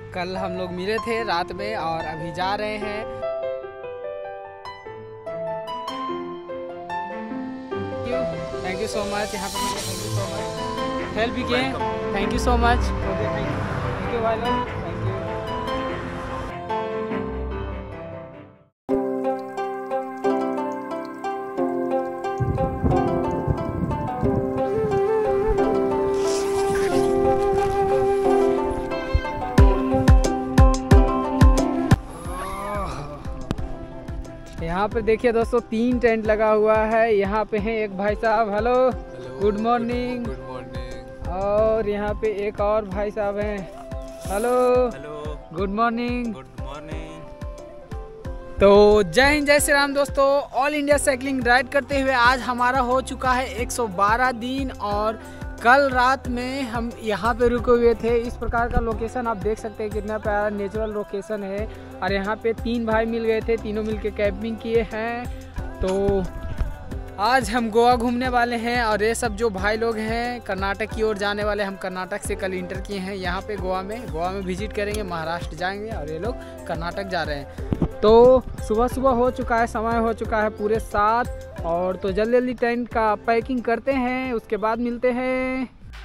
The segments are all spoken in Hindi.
कल हम लोग मिले थे रात में और अभी जा रहे हैं। थैंक यू सो मच, यहाँ पे thank you so much, help भी किए, thank you so much, thank you भाई लोग, थैंक यू। यहाँ पे देखिए दोस्तों 3 टेंट लगा हुआ है। यहाँ पे हैं एक भाई साहब, hello good morning. Good morning. और यहाँ पे एक और भाई साहब हैं, hello hello good morning. Good morning. तो जय हिंद जय श्री राम दोस्तों। ऑल इंडिया साइकिलिंग राइड करते हुए आज हमारा हो चुका है 112 दिन और कल रात में हम यहाँ पे रुके हुए थे। इस प्रकार का लोकेशन आप देख सकते हैं, कितना प्यारा नेचुरल लोकेशन है। और यहाँ पे 3 भाई मिल गए थे, तीनों मिलके कैंपिंग किए हैं। तो आज हम गोवा घूमने वाले हैं और ये सब जो भाई लोग हैं कर्नाटक की ओर जाने वाले। हम कर्नाटक से कल इंटर किए हैं यहाँ पे गोवा में विजिट करेंगे, महाराष्ट्र जाएंगे और ये लोग कर्नाटक जा रहे हैं। तो सुबह हो चुका है, समय हो चुका है पूरे 7 और तो जल्दी जल्दी टेंट का पैकिंग करते हैं, उसके बाद मिलते हैं।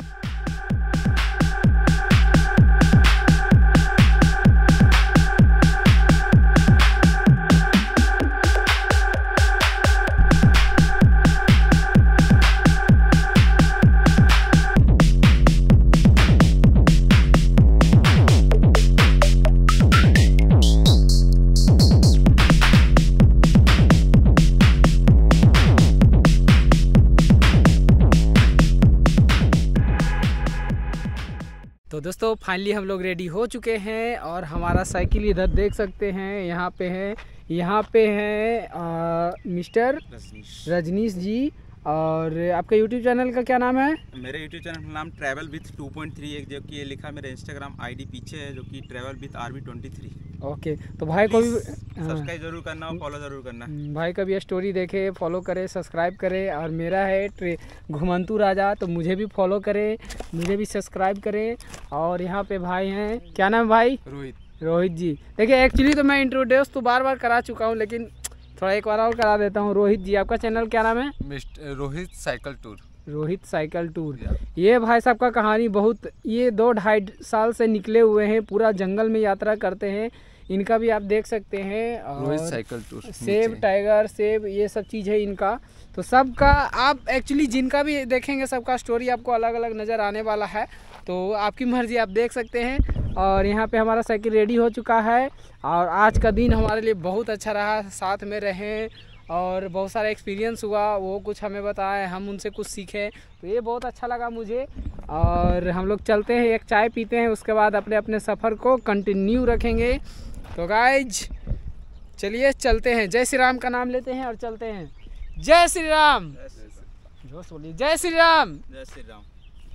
तो दोस्तों फाइनली हम लोग रेडी हो चुके हैं और हमारा साइकिल इधर देख सकते हैं, यहाँ पे है मिस्टर रजनीश जी। और आपका यूट्यूब चैनल का क्या नाम है? मेरे यूट्यूब चैनल का नाम ट्रैवल विथ 2.3 जो कि ये लिखा मेरे इंस्टाग्राम आईडी पीछे है, जो कि ट्रैवल विथ RV23। ओके, तो भाई को भी सब्सक्राइब जरूर करना और फॉलो जरूर करना। भाई का भी स्टोरी देखे, फॉलो करे, सब्सक्राइब करे। और मेरा है घुमंतु राजा, तो मुझे भी फॉलो करे, मुझे भी सब्सक्राइब करे। और यहाँ पे भाई हैं, क्या नाम है भाई? रोहित जी। देखिए एक्चुअली तो मैं इंट्रोड्यूस तो बार करा चुका हूँ, लेकिन थोड़ा एक बार और करा देता हूँ। रोहित जी, आपका चैनल क्या नाम है? Rohit cycle tour. Rohit cycle tour. ये भाई साहब का कहानी बहुत, ये 2-2.5 साल से निकले हुए हैं, पूरा जंगल में यात्रा करते हैं। इनका भी आप देख सकते हैं, रोहित साइकिल टूर, सेब टाइगर सेब ये सब चीज़ है इनका। तो सबका आप एक्चुअली जिनका भी देखेंगे सबका स्टोरी आपको अलग अलग नज़र आने वाला है, तो आपकी मर्ज़ी, आप देख सकते हैं। और यहाँ पे हमारा साइकिल रेडी हो चुका है और आज का दिन हमारे लिए बहुत अच्छा रहा, साथ में रहें और बहुत सारा एक्सपीरियंस हुआ, वो कुछ हमें बताएं, हम उनसे कुछ सीखें, तो ये बहुत अच्छा लगा मुझे। और हम लोग चलते हैं, एक चाय पीते हैं, उसके बाद अपने अपने सफ़र को कंटिन्यू रखेंगे। तो गाइज चलिए चलते हैं, जय श्री राम का नाम लेते हैं और चलते हैं। जय श्री राम, जो बोलिए जय श्री राम। जय श्री राम।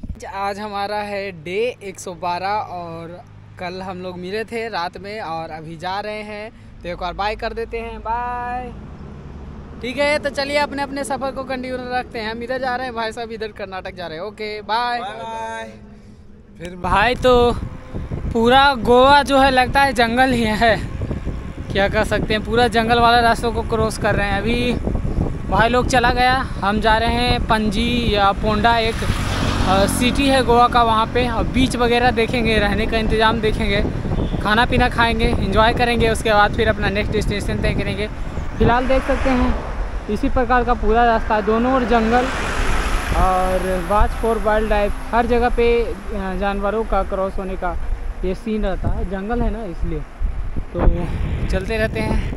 आज हमारा है डे 112 और कल हम लोग मिले थे रात में और अभी जा रहे हैं। तो एक बार बाय कर देते हैं, बाय। ठीक है, तो चलिए अपने अपने सफ़र को कंटिन्यू रखते हैं। हम इधर जा रहे हैं, भाई साहब इधर कर्नाटक जा रहे हैं। Okay bye bye. फिर भाई तो पूरा गोवा जो है लगता है जंगल ही है, क्या कर सकते हैं, पूरा जंगल वाला रास्तों को क्रॉस कर रहे हैं। अभी भाई लोग चला गया, हम जा रहे हैं पणजी या पोंडा, एक सिटी है गोवा का, वहाँ पे और बीच वगैरह देखेंगे, रहने का इंतज़ाम देखेंगे, खाना पीना खाएंगे, एंजॉय करेंगे, उसके बाद फिर अपना नेक्स्ट डेस्टिनेशन तय करेंगे। फिलहाल देख सकते हैं इसी प्रकार का पूरा रास्ता है, दोनों ओर जंगल और वाच फॉर वाइल्ड लाइफ, हर जगह पे जानवरों का क्रॉस होने का ये सीन रहता है, जंगल है ना इसलिए। तो चलते रहते हैं।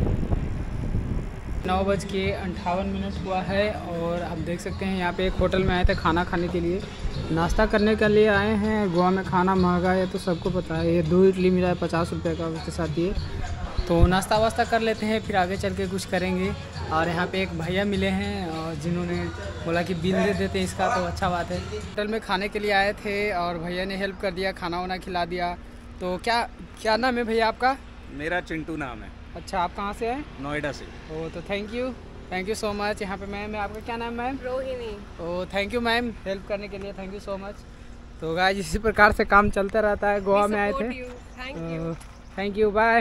9:58 हुआ है और आप देख सकते हैं यहाँ पे एक होटल में आए थे खाना खाने के लिए, नाश्ता करने के लिए आए हैं। गोवा में खाना महंगा है तो सबको पता है। ये 2 इडली मिला है 50 रुपये का, उसके साथ ये तो नाश्ता वास्ता कर लेते हैं, फिर आगे चल के कुछ करेंगे। और यहाँ पे एक भैया मिले हैं और जिन्होंने बोला कि बिल दे देते हैं इसका, तो अच्छा बात है। होटल में खाने के लिए आए थे और भैया ने हेल्प कर दिया, खाना वाना खिला दिया। तो क्या नाम है भैया आपका? मेरा चिंटू नाम है। अच्छा, आप कहाँ से हैं? नोएडा से। ओ तो थैंक यू सो मच। यहाँ पे मैम है, आपका क्या नाम है? Ma'am Rohini. Oh thank you ma'am, help करने के लिए, थैंक यू सो मच। तो गाइस इसी प्रकार से काम चलता रहता है। गोवा में आए थे, थैंक यू, बाय।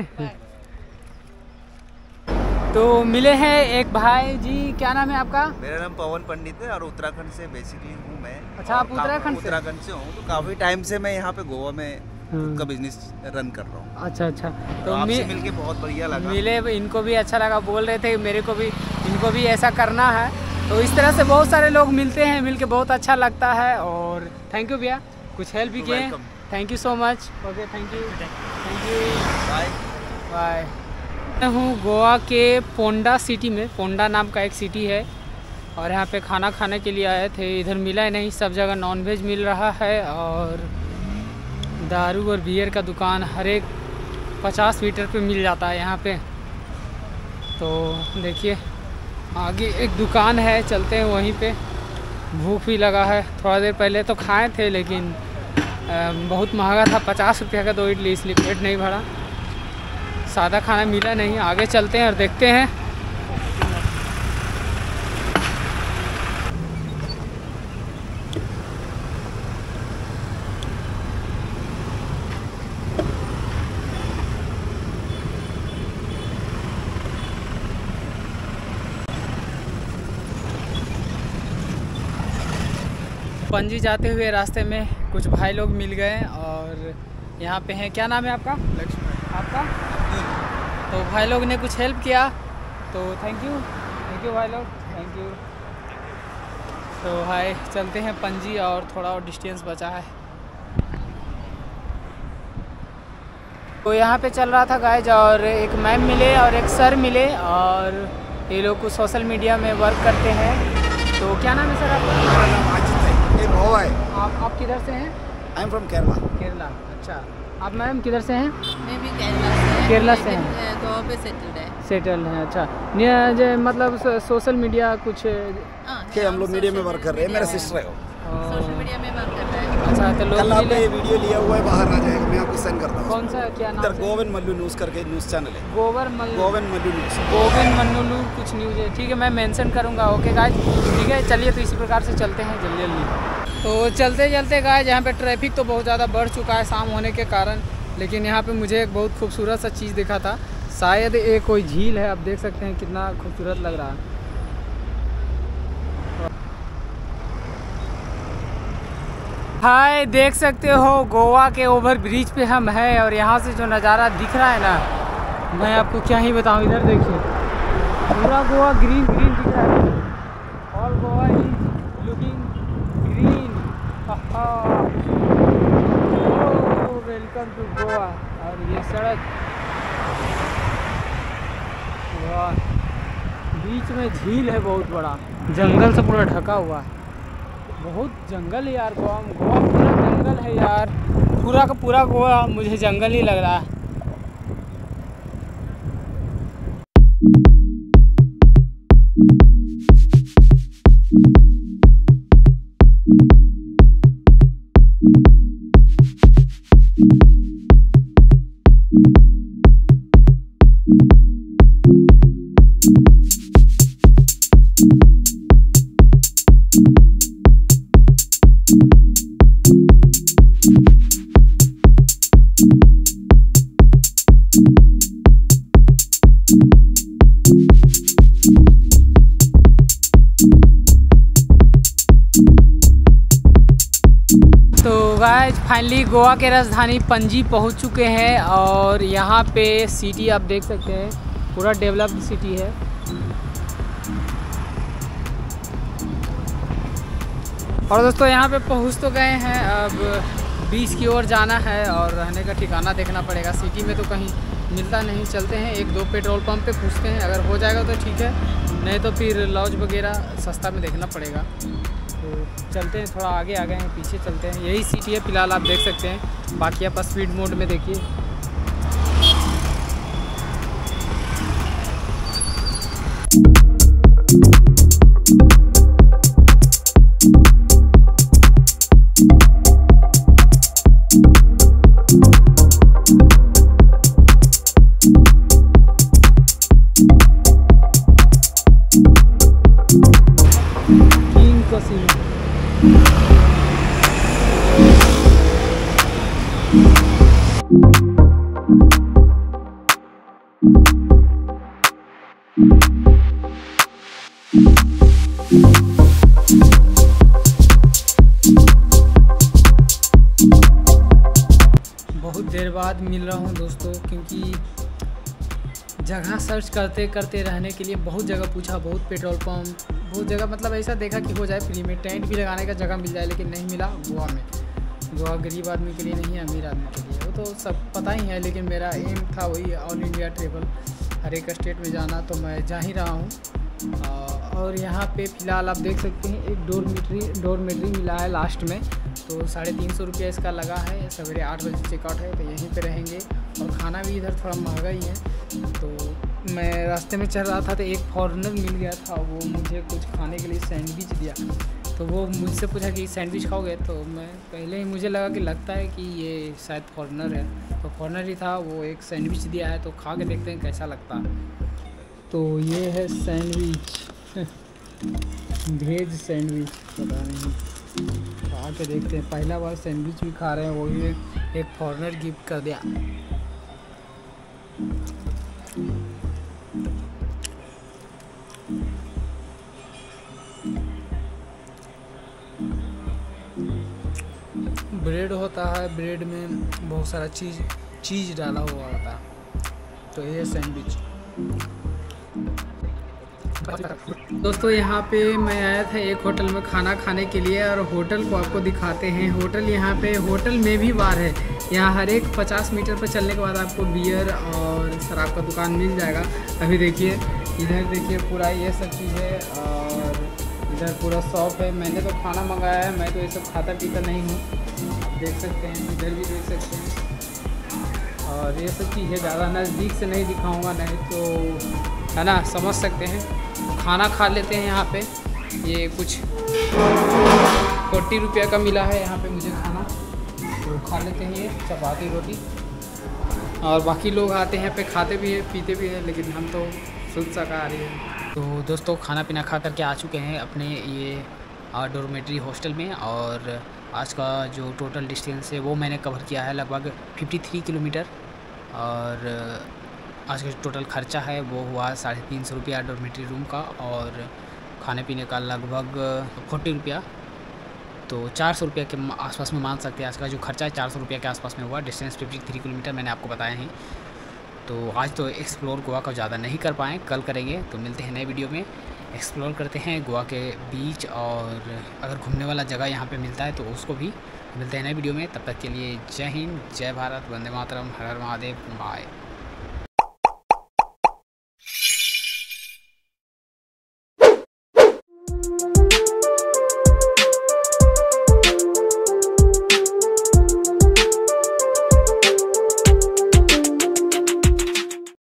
तो मिले हैं एक भाई जी, क्या नाम है आपका? मेरा नाम पवन पंडित है और उत्तराखंड से बेसिकली हूँ मैं। अच्छा, आप उत्तराखंड से हूँ। तो काफ़ी टाइम से मैं यहाँ पे गोवा में खुद का बिजनेस रन कर रहा हूँ। अच्छा अच्छा। तो आपसे मिलके बहुत बढ़िया लगा। मिले, इनको भी अच्छा लगा, बोल रहे थे मेरे को भी, इनको भी ऐसा करना है। तो इस तरह से बहुत सारे लोग मिलते हैं, मिलके बहुत अच्छा लगता है। और थैंक यू भैया, कुछ हेल्प भी किए, thank you so much. Okay, thank you, bye bye. मैं हूँ गोवा के पोंडा सिटी में, पोंडा नाम का एक सिटी है, और यहाँ पे खाना खाने के लिए आए थे। इधर मिला नहीं, सब जगह नॉनवेज मिल रहा है, और दारू और बियर का दुकान हर एक 50 मीटर पे मिल जाता है यहाँ पे। तो देखिए आगे एक दुकान है, चलते हैं वहीं पे। भूख भी लगा है, थोड़ा देर पहले तो खाए थे लेकिन बहुत महंगा था, 50 रुपये का 2 इडली, इसलिए पेट नहीं भरा। सादा खाना मिला नहीं, आगे चलते हैं और देखते हैं। पणजी जाते हुए रास्ते में कुछ भाई लोग मिल गए और यहाँ पे हैं। क्या नाम है आपका? लक्ष्मण। आपका? तो भाई लोग ने कुछ हेल्प किया, तो थैंक यू भाई लोग, थैंक यू। तो भाई चलते हैं पणजी, और थोड़ा और डिस्टेंस बचा है। तो यहाँ पे चल रहा था गाइज, और एक मैम मिले और एक सर मिले, और ये लोग कुछ सोशल मीडिया में वर्क करते हैं। तो क्या नाम है सर आपका? मेरा नाम अजित है, ये गोवा है। आप किधर से हैं? I am from Kerala. Kerala, अच्छा। आप मैम किधर से हैं? मैं भी केरला से। केरला से हैं? गोवा पे सेटल्ड है। सेटल हैं, अच्छा। मतलब सोशल मीडिया कुछ के हम लोग मीडिया में वर्क कर रहे हैं, मेरा सिस्टर है वो। सोशल मीडिया में वर्क कर रहे हैं। अच्छा, तो लोग कल आपने मिले। ये वीडियो लिया हुआ है, बाहर आ जाएगा, मैं आपको सेंड करता हूँ। कौन सा, क्या नाम इधर है? गोविंद मल्लू न्यूज़ करके न्यूज़ चैनल है। गोविंद मल्लू न्यूज़। गोविंद मन्नुलू कुछ न्यूज़ है, ठीक है, मैं मेंशन करूँगा। ओके गाइज, ठीक है, चलिए। तो इसी प्रकार से चलते हैं जल्दी जल्दी। तो चलते चलते गाइज, यहाँ पे ट्रैफिक तो बहुत ज़्यादा बढ़ चुका है शाम होने के कारण, लेकिन यहाँ पे मुझे एक बहुत खूबसूरत सा चीज़ दिखा था। शायद ये कोई झील है, आप देख सकते हैं कितना खूबसूरत लग रहा है। हाय, देख सकते हो गोवा के ओवर ब्रिज पे हम हैं, और यहाँ से जो नज़ारा दिख रहा है ना, मैं आपको क्या ही बताऊँ। इधर देखिए, पूरा गोवा ग्रीन ग्रीन दिख रहा है, और Goa is looking green. Welcome to Goa. और ये सड़क, बीच में झील है बहुत बड़ा, जंगल से पूरा ढका हुआ है, बहुत जंगल है यार। गोवा पूरा जंगल है यार, पूरा का पूरा गोवा मुझे जंगल ही लग रहा है। गाइस फाइनली गोवा के राजधानी पणजी पहुंच चुके हैं, और यहाँ पे सिटी आप देख सकते हैं, पूरा डेवलप्ड सिटी है। और दोस्तों यहाँ पे पहुंच तो गए हैं, अब बीच की ओर जाना है और रहने का ठिकाना देखना पड़ेगा। सिटी में तो कहीं मिलता नहीं, चलते हैं एक दो पेट्रोल पंप पे पूछते हैं, अगर हो जाएगा तो ठीक है, नहीं तो फिर लॉज वगैरह सस्ता में देखना पड़ेगा। तो चलते हैं, थोड़ा आगे आ गए हैं, पीछे चलते हैं। यही सिटी है फिलहाल, आप देख सकते हैं, बाकी आप स्पीड मोड में देखिए। Casino। देर बाद मिल रहा हूँ दोस्तों, क्योंकि जगह सर्च करते करते रहने के लिए बहुत जगह पूछा, बहुत पेट्रोल पंप, बहुत जगह मतलब ऐसा देखा कि हो जाए फ्री में टेंट भी लगाने का जगह मिल जाए, लेकिन नहीं मिला गोवा में। गोवा गरीब आदमी के लिए नहीं है, अमीर आदमी के लिए, वो तो सब पता ही है। लेकिन मेरा एम था वही ऑल इंडिया ट्रेवल, हर एक स्टेट में जाना, तो मैं जा ही रहा हूँ। और यहाँ पे फ़िलहाल आप देख सकते हैं एक डोरमेट्री मिला है लास्ट में, तो 350 रुपया इसका लगा है। सवेरे 8 बजे चेकआउट है, तो यहीं पे रहेंगे। और खाना भी इधर थोड़ा महंगा ही है। तो मैं रास्ते में चल रहा था तो एक फॉरेनर मिल गया था, वो मुझे कुछ खाने के लिए सैंडविच दिया। तो वो मुझसे पूछा कि सैंडविच खाओगे, तो मैं पहले ही मुझे लगा कि लगता है कि ये शायद फॉरेनर है, तो फॉरेनर ही था। वो एक सैंडविच दिया है, तो खा के देखते हैं कैसा लगता है। तो ये है सैंडविच, वेज सैंडविच, पता नहीं, खा के देखते हैं। पहला बार सैंडविच भी खा रहे हैं, वो भी एक फॉरेनर गिफ्ट कर दिया। ब्रेड होता है, ब्रेड में बहुत सारा चीज़ डाला हुआ होता है। तो ये सैंडविच दोस्तों, यहाँ पे मैं आया था एक होटल में खाना खाने के लिए, और होटल को आपको दिखाते हैं। होटल यहाँ पे, होटल में भी बार है। यहाँ हर एक 50 मीटर पर चलने के बाद आपको बियर और शराब का दुकान मिल जाएगा। अभी देखिए इधर, देखिए पूरा ये सब चीज़ है, और इधर पूरा शॉप है। मैंने तो खाना मंगाया है, मैं तो ये सब खाता पीता नहीं हूँ, आप देख सकते हैं, इधर भी देख सकते हैं। और ये सब चीज़ें ज़्यादा नज़दीक से नहीं दिखाऊंगा, नहीं तो है ना, समझ सकते हैं। खाना खा लेते हैं यहाँ पे। ये कुछ 40 रुपया का मिला है यहाँ पे मुझे खाना, तो खा लेते हैं ये चपाती रोटी। और बाकी लोग आते हैं यहाँ पे, खाते भी हैं पीते भी हैं, लेकिन हम तो शुद्ध शाकाहारी हैं। तो दोस्तों, खाना पीना खा करके आ चुके हैं अपने ये डॉर्मेट्री हॉस्टल में। और आज का जो टोटल डिस्टेंस है वो मैंने कवर किया है, लगभग 53 किलोमीटर। और आज का टोटल खर्चा है वो हुआ 350 रुपया डॉर्मेट्री रूम का, और खाने पीने का लगभग 40 रुपया। तो 400 रुपये के आसपास में मान सकते हैं। आज का जो खर्चा है 400 रुपये के आसपास में हुआ। डिस्टेंस 53 किलोमीटर मैंने आपको बताया है। तो आज तो एक्सप्लोर गोवा का ज़्यादा नहीं कर पाएँ, कल करेंगे। तो मिलते हैं नए वीडियो में, एक्सप्लोर करते हैं गोवा के बीच, और अगर घूमने वाला जगह यहाँ पे मिलता है तो उसको भी मिलते हैं नए वीडियो में। तब तक के लिए जय हिंद, जय भारत, वंदे मातरम, हर हर महादेव, बाय।